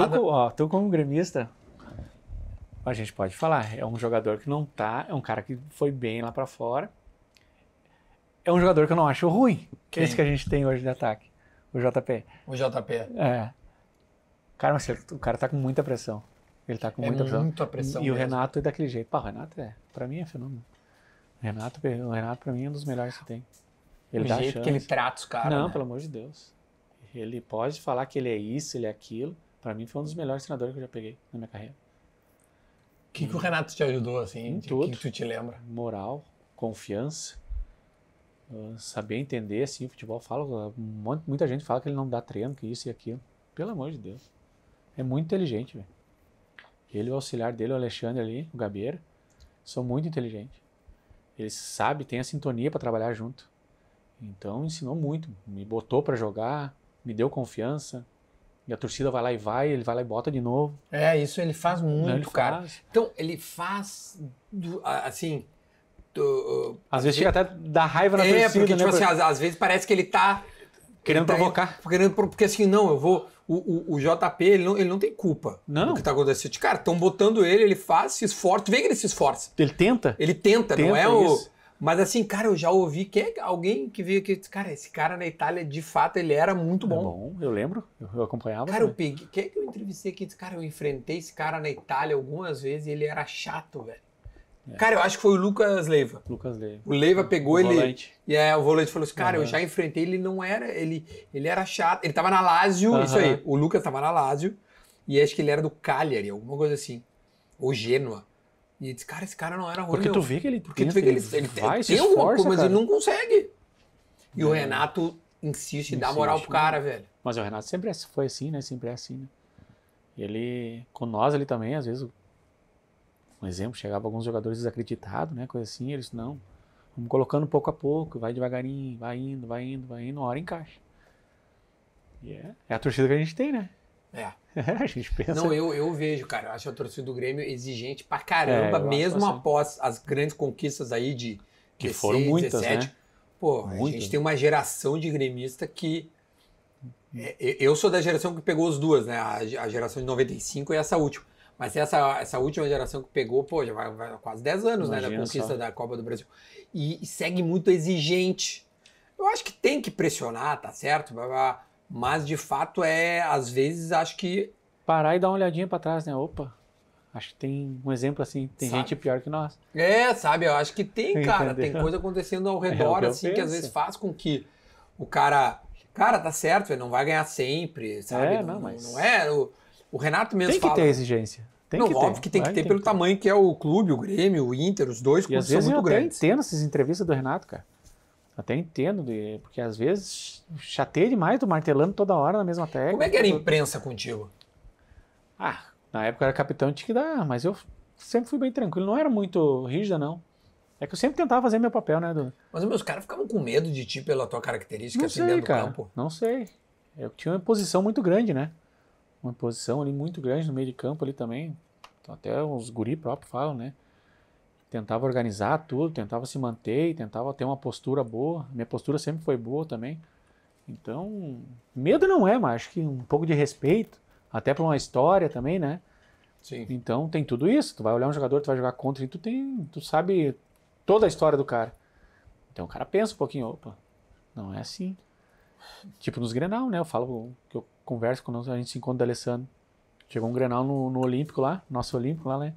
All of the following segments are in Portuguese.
Tu como gremista, a gente pode falar, é um jogador que não tá, é um cara que foi bem lá pra fora, é um jogador que eu não acho ruim, esse que a gente tem hoje de ataque, o JP. O JP. É. Cara, mas o cara tá com muita pressão. Ele tá com muita pressão. Muita pressão E o mesmo. Renato é daquele jeito. Pá, o Renato pra mim é fenômeno. O Renato pra mim é um dos melhores que tem. Ele dá jeito chance. que ele trata os caras, Não, né? pelo amor de Deus. Ele pode falar que ele é isso, ele é aquilo. Pra mim foi um dos melhores treinadores que eu já peguei na minha carreira. O que o Renato te ajudou, assim? Em O tudo. que tu te lembra? Moral, confiança, saber entender, assim, o futebol. Muita gente fala que ele não dá treino, que isso e aquilo. Pelo amor de Deus. É muito inteligente, velho. Ele e o auxiliar dele, o Alexandre ali, o Gabeira, são muito inteligentes. Ele sabe, tem a sintonia para trabalhar junto. Então ensinou muito, me botou para jogar, me deu confiança. E a torcida vai lá ele vai lá e bota de novo. É, isso ele faz muito, Ele cara. faz. Então, ele faz, assim... Às vezes chega até dar raiva na torcida. Porque, tipo né? assim, às vezes parece que ele tá... Querendo provocar. Porque assim, não, eu vou... O JP, ele não tem culpa do que tá acontecendo. Cara, estão botando ele faz, se esforça. Tu vê que ele se esforça. Ele tenta? Ele tenta, não é o... Isso. Mas assim, cara, eu já ouvi alguém que veio aqui... Cara, esse cara na Itália, de fato, ele era muito bom. Bom, eu lembro, eu acompanhava. Cara, eu peguei... Quem é que eu entrevistei aqui? Cara, eu enfrentei esse cara na Itália algumas vezes e ele era chato, velho. Cara, eu acho que foi o Lucas Leiva. O Leiva pegou ele... Volante. E o volante falou assim, cara, eu já enfrentei, ele não era... Ele era chato. Ele tava na Lazio, isso aí. O Lucas tava na Lazio. E acho que ele era do Cagliari, alguma coisa assim. Ou Gênua. E ele disse, cara, esse cara não era ruim, Porque tu vê que ele vai, tem alguma coisa, mas ele não consegue. E o Renato insiste em dar moral pro cara, velho. Mas o Renato sempre foi assim, né? Sempre é assim, né? E ele, com nós ali também, às vezes... Um exemplo, chegava alguns jogadores desacreditados, né, coisa assim, eles não, vamos colocando pouco a pouco, vai devagarinho, vai indo, uma hora encaixa. E é a torcida que a gente tem, né? A gente pensa... Não, eu vejo, cara, eu acho a torcida do Grêmio exigente pra caramba, mesmo após as grandes conquistas aí de que 16, foram muitas, 17. Né? Pô, a gente tem uma geração de gremista que... Eu sou da geração que pegou as duas, né, a geração de 95 e essa última. Mas essa última geração que pegou, pô, já vai quase 10 anos, né, da conquista da Copa do Brasil. E segue muito exigente. Eu acho que tem que pressionar, tá certo? Mas, de fato, às vezes, acho que... Parar e dar uma olhadinha pra trás, né? Opa, acho que tem um exemplo assim, tem gente pior que nós. Sabe, eu acho que tem, cara. Tem coisa acontecendo ao redor, assim, que às vezes faz com que o cara... Cara, tá certo, ele não vai ganhar sempre, sabe? Não é... O Renato mesmo fala... Tem que ter exigência. Óbvio que tem que ter pelo tamanho que é o clube, o Grêmio, o Inter, os dois clubes são muito grandes. Eu até entendo essas entrevistas do Renato, cara. Até entendo, porque às vezes chateia demais, tô martelando toda hora na mesma tecla. Como é que era a imprensa contigo? Na época eu era capitão, tinha que dar, mas eu sempre fui bem tranquilo, não era muito rígida, não. É que eu sempre tentava fazer meu papel, né, Edu? Mas os meus caras ficavam com medo de ti pela tua característica não assim sei, dentro do cara, campo? Não sei. Eu tinha uma posição muito grande, né? Uma posição ali muito grande no meio de campo ali também. Até os guri próprios falam, né? Tentava organizar tudo, tentava se manter, tentava ter uma postura boa. Minha postura sempre foi boa também. Então, medo não é, mas acho que um pouco de respeito, até para uma história também, né? Sim. Então tem tudo isso. Tu vai olhar um jogador, tu vai jogar contra e tu sabe toda a história do cara. Então o cara pensa um pouquinho, opa, não é assim. Tipo nos Grenal, né? Eu falo que eu converso quando a gente se encontra do Alessandro. Chegou um Grenal no Olímpico lá, nosso Olímpico lá, né?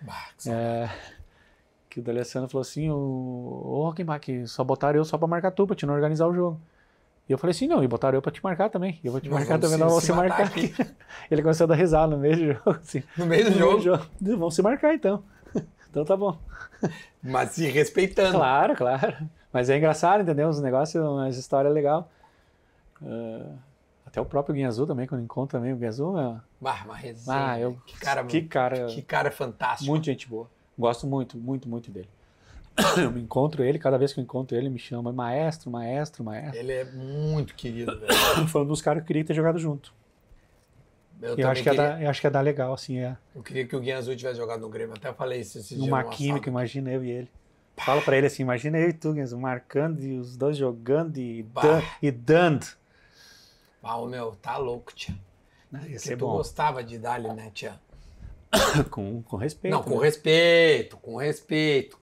Que o D'Alessandro falou assim, ô Rockenbach, só botaram eu só pra marcar tu, pra te não organizar o jogo. E eu falei assim, não, e botaram eu pra te marcar também. E eu vou te marcar também, não vou se marcar aqui. Ele começou a dar risada no meio do jogo, assim. No meio do jogo? Vamos se marcar então. Então tá bom. Mas se respeitando. Claro. Mas é engraçado, entendeu? Os negócios, as histórias legais. Até o próprio Guinha Azul também, quando encontra também o Guinha Azul. Uma resenha. Que cara fantástico. Muito gente boa. Gosto muito dele. Eu me encontro ele, cada vez que eu encontro ele, me chama maestro. Ele é muito querido, velho. Foi um dos caras que eu queria ter jogado junto. Eu acho que ia dar legal, assim. Eu queria que o Guinha Azul tivesse jogado no Grêmio, até falei isso esse dia. Uma química, imagina eu e ele. Fala pra ele assim, imagina eu e tu, Guinha Azul, marcando e os dois jogando e dando. Meu, tá louco, tia. Né? Ia Que ser tu bom. gostava de dar-lhe, né, tia? Com respeito. Não, com né? respeito, com respeito.